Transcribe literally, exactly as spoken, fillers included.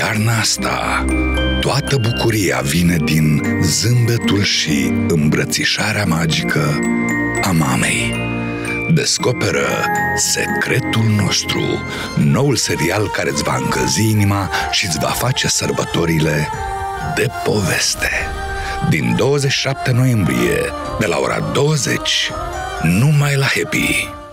iarna asta, toată bucuria vine din zâmbetul și îmbrățișarea magică a mamei. Descoperă Secretul Nostru, noul serial care îți va încălzi inima și îți va face sărbătorile de poveste. Din douăzeci și șapte noiembrie, de la ora douăzeci, numai la Happy.